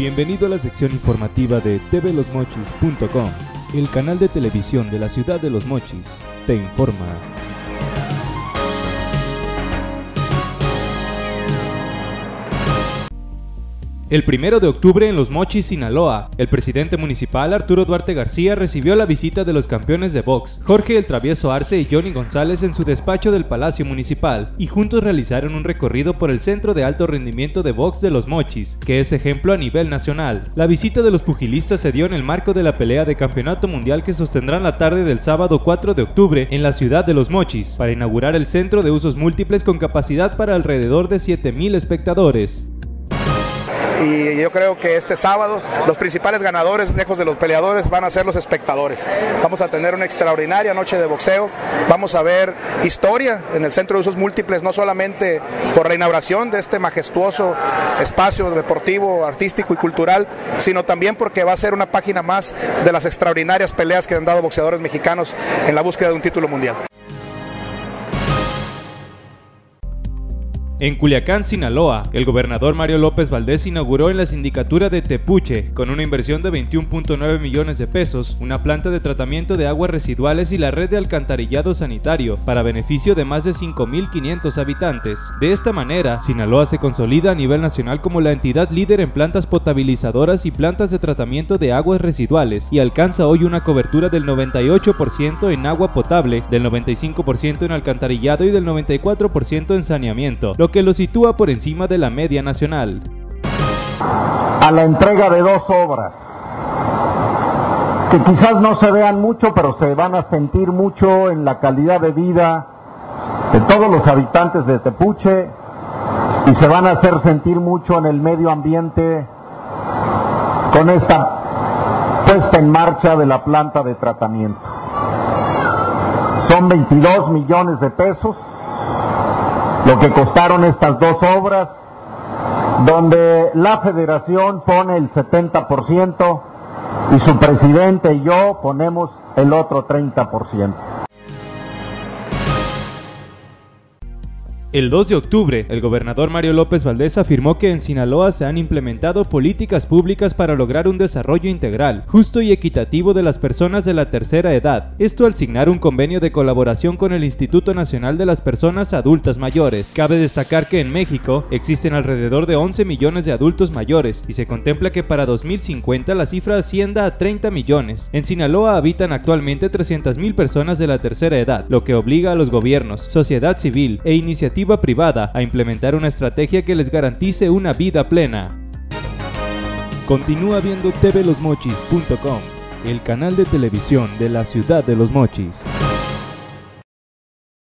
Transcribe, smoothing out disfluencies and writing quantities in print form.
Bienvenido a la sección informativa de tvlosmochis.com, el canal de televisión de la ciudad de Los Mochis, te informa. El 1 de octubre en Los Mochis, Sinaloa, el presidente municipal Arturo Duarte García recibió la visita de los campeones de box, Jorge el Travieso Arce y Johnny González en su despacho del Palacio Municipal, y juntos realizaron un recorrido por el Centro de Alto Rendimiento de Box de Los Mochis, que es ejemplo a nivel nacional. La visita de los pugilistas se dio en el marco de la pelea de campeonato mundial que sostendrán la tarde del sábado 4 de octubre en la ciudad de Los Mochis, para inaugurar el centro de usos múltiples con capacidad para alrededor de 7,000 espectadores. Y yo creo que este sábado los principales ganadores, lejos de los peleadores, van a ser los espectadores. Vamos a tener una extraordinaria noche de boxeo, vamos a ver historia en el Centro de Usos Múltiples, no solamente por la inauguración de este majestuoso espacio deportivo, artístico y cultural, sino también porque va a ser una página más de las extraordinarias peleas que han dado boxeadores mexicanos en la búsqueda de un título mundial. En Culiacán, Sinaloa, el gobernador Mario López Valdés inauguró en la sindicatura de Tepuche, con una inversión de 21.9 millones de pesos, una planta de tratamiento de aguas residuales y la red de alcantarillado sanitario, para beneficio de más de 5,500 habitantes. De esta manera, Sinaloa se consolida a nivel nacional como la entidad líder en plantas potabilizadoras y plantas de tratamiento de aguas residuales, y alcanza hoy una cobertura del 98% en agua potable, del 95% en alcantarillado y del 94% en saneamiento, lo que lo sitúa por encima de la media nacional. A la entrega de 2 obras que quizás no se vean mucho, pero se van a sentir mucho en la calidad de vida de todos los habitantes de Tepuche y se van a hacer sentir mucho en el medio ambiente con esta puesta en marcha de la planta de tratamiento. Son 22 millones de pesos lo que costaron estas 2 obras, donde la federación pone el 70% y su presidente y yo ponemos el otro 30%. El 2 de octubre, el gobernador Mario López Valdés afirmó que en Sinaloa se han implementado políticas públicas para lograr un desarrollo integral, justo y equitativo de las personas de la tercera edad, esto al signar un convenio de colaboración con el Instituto Nacional de las Personas Adultas Mayores. Cabe destacar que en México existen alrededor de 11 millones de adultos mayores y se contempla que para 2050 la cifra ascienda a 30 millones. En Sinaloa habitan actualmente 300,000 personas de la tercera edad, lo que obliga a los gobiernos, sociedad civil e iniciativas privada a implementar una estrategia que les garantice una vida plena. Continúa viendo tvlosmochis.com, el canal de televisión de la ciudad de Los Mochis.